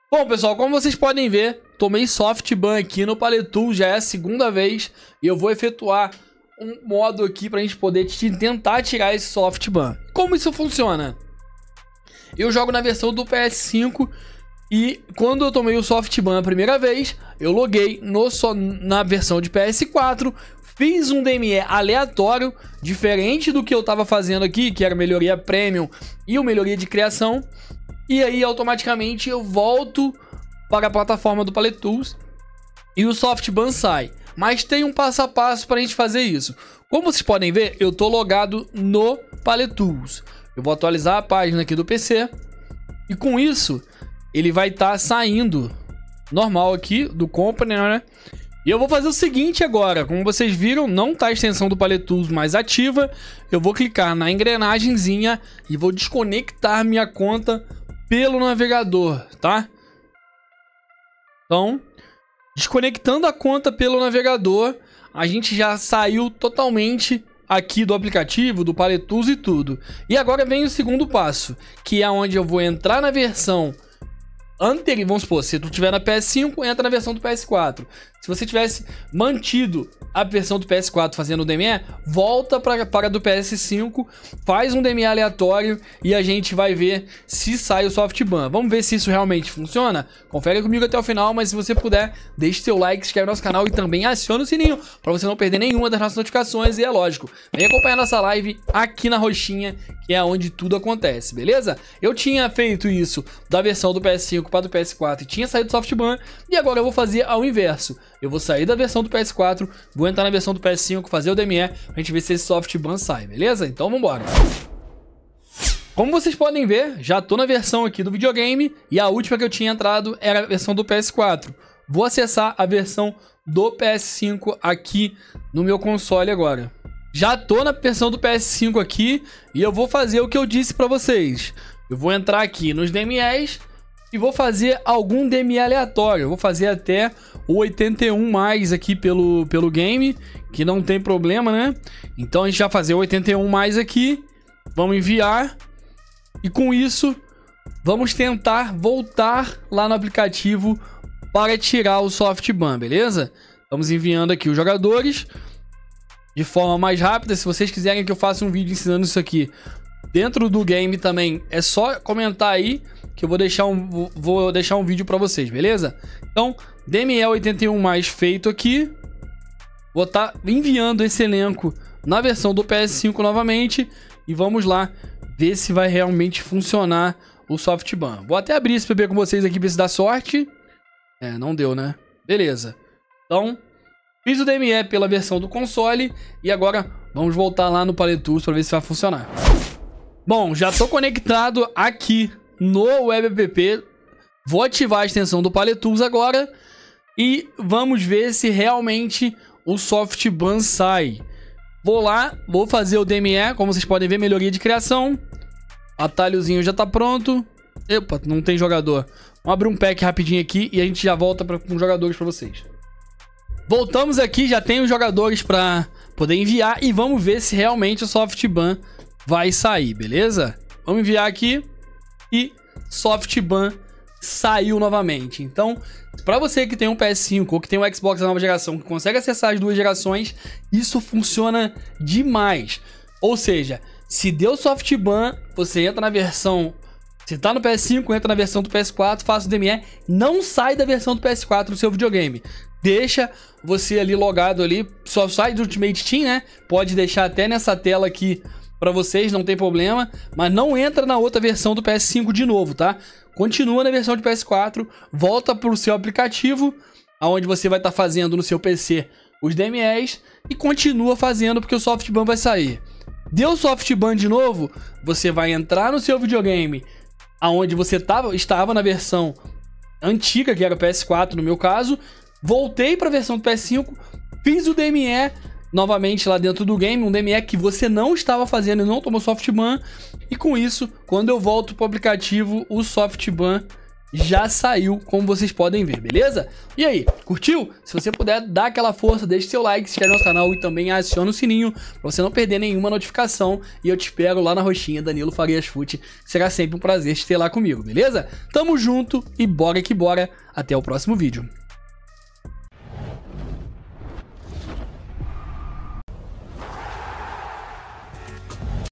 Bom, pessoal, como vocês podem ver, tomei soft ban aqui no Paletools, já é a segunda vez, e eu vou efetuar um modo aqui pra gente poder tentar tirar esse soft ban. Como isso funciona? Eu jogo na versão do PS5 e quando eu tomei o soft ban a primeira vez, eu loguei na versão de PS4, fiz um DME aleatório, diferente do que eu tava fazendo aqui, que era melhoria premium e o melhoria de criação. E aí, automaticamente, eu volto para a plataforma do Paletools e o soft ban sai. Mas tem um passo a passo para a gente fazer isso. Como vocês podem ver, eu tô logado no Paletools. Eu vou atualizar a página aqui do PC. E com isso, ele vai estar saindo normal aqui do Company, né? E eu vou fazer o seguinte agora. Como vocês viram, não tá a extensão do Paletools mais ativa. Eu vou clicar na engrenagemzinha e vou desconectar minha conta pelo navegador, tá? Então, desconectando a conta pelo navegador, a gente já saiu totalmente aqui do aplicativo, do Paletools e tudo. E agora vem o segundo passo, que é onde eu vou entrar na versão anterior. Vamos supor, se tu tiver na PS5, entra na versão do PS4. Se você tivesse mantido a versão do PS4 fazendo o DME, volta para a do PS5, faz um DME aleatório e a gente vai ver se sai o soft ban. Vamos ver se isso realmente funciona? Confere comigo até o final, mas se você puder, deixe seu like, se inscreve no nosso canal e também aciona o sininho para você não perder nenhuma das nossas notificações. E é lógico, vem acompanhar nossa live aqui na roxinha, que é onde tudo acontece, beleza? Eu tinha feito isso da versão do PS5 para do PS4 e tinha saído do soft ban, e agora eu vou fazer ao inverso. Eu vou sair da versão do PS4, vou entrar na versão do PS5, fazer o DME, pra gente ver se esse soft ban sai, beleza? Então vambora. Como vocês podem ver, já tô na versão aqui do videogame, e a última que eu tinha entrado era a versão do PS4. Vou acessar a versão do PS5 aqui no meu console agora. Já tô na versão do PS5 aqui, e eu vou fazer o que eu disse pra vocês. Eu vou entrar aqui nos DMEs e vou fazer algum DME aleatório. Eu vou fazer até o 81 mais aqui pelo game, que não tem problema, né? Então a gente vai fazer o 81 mais aqui. Vamos enviar. E com isso, vamos tentar voltar lá no aplicativo para tirar o soft ban, beleza? Vamos enviando aqui os jogadores de forma mais rápida. Se vocês quiserem que eu faça um vídeo ensinando isso aqui dentro do game também, é só comentar aí que eu vou deixar um vídeo pra vocês, beleza? Então, DME 81 mais feito aqui. Vou estar enviando esse elenco na versão do PS5 novamente. E vamos lá ver se vai realmente funcionar o soft ban. Vou até abrir esse PB com vocês aqui pra ver se dá sorte. É, não deu, né? Beleza. Então, fiz o DME pela versão do console. E agora vamos voltar lá no Paletools pra ver se vai funcionar. Bom, já tô conectado aqui no web app. Vou ativar a extensão do Paletools agora e vamos ver se realmente o soft ban sai. Vou lá, vou fazer o DME, como vocês podem ver, melhoria de criação. Atalhozinho já tá pronto. Epa, não tem jogador. Vamos abrir um pack rapidinho aqui e a gente já volta com os jogadores para vocês. Voltamos aqui, já tem os jogadores para poder enviar e vamos ver se realmente o soft ban vai sair, beleza? Vamos enviar aqui. E soft ban saiu novamente. Então, para você que tem um PS5 ou que tem um Xbox da nova geração, que consegue acessar as duas gerações, isso funciona demais. Ou seja, se deu soft ban, você entra na versão... Se tá no PS5, entra na versão do PS4, faça o DME, não sai da versão do PS4 do seu videogame. Deixa você ali logado ali, só sai do Ultimate Team, né? Pode deixar até nessa tela aqui pra vocês, não tem problema, mas não entra na outra versão do PS5 de novo, tá? Continua na versão de PS4, volta pro seu aplicativo, aonde você vai estar fazendo no seu PC os DMEs e continua fazendo porque o soft ban vai sair. Deu soft ban de novo, você vai entrar no seu videogame, aonde você estava na versão antiga, que era o PS4 no meu caso, voltei pra versão do PS5, fiz o DME novamente lá dentro do game, um DME que você não estava fazendo e não tomou soft ban. E com isso, quando eu volto pro aplicativo, o soft ban já saiu, como vocês podem ver, beleza? E aí, curtiu? Se você puder, dá aquela força, deixe seu like, se inscreve no nosso canal e também aciona o sininho pra você não perder nenhuma notificação. E eu te espero lá na roxinha, Danilo Farias Fute. Será sempre um prazer te ter lá comigo, beleza? Tamo junto e bora que bora. Até o próximo vídeo.